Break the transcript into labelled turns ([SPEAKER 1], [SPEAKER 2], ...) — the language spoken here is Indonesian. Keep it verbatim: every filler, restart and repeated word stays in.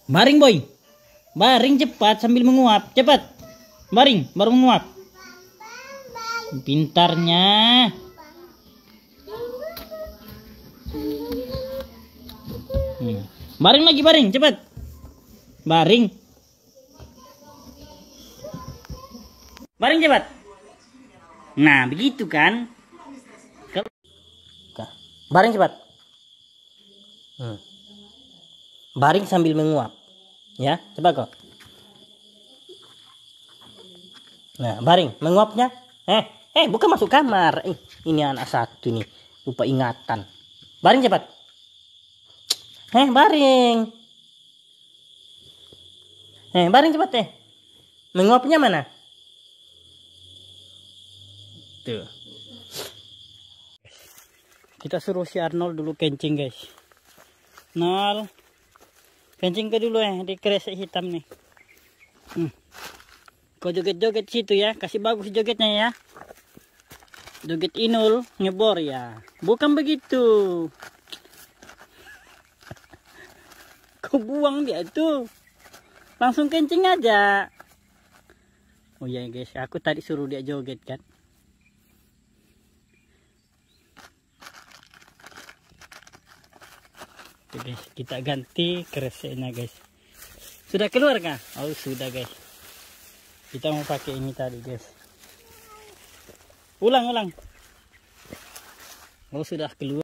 [SPEAKER 1] Baring boy. Baring cepat sambil menguap. Cepat. Baring baru menguap. Pintarnya. Hmm. Baring lagi baring cepat. Baring. Baring cepat. Nah begitu kan. Baring cepat. Hmm. Baring sambil menguap. Ya, coba kok. Nah, baring, menguapnya. Eh, eh, bukan masuk kamar. Eh, ini anak satu nih, lupa ingatan. Baring cepat. Eh, baring. Eh, baring cepat eh. Menguapnya mana? Tuh. Kita suruh si Arnold dulu kencing, guys. Nol. Kencing ke dulu ya di kresek hitam nih. Hmm. Kau joget-joget situ ya, kasih bagus jogetnya ya. Joget Inul ngebor ya. Bukan begitu. Kau buang dia itu. Langsung kencing aja. Oh iya guys, aku tadi suruh dia joget kan. Oke guys, kita ganti kreseknya guys. Sudah keluar kah? Oh sudah guys. Kita mau pakai ini tadi guys. Ulang ulang. Oh sudah keluar.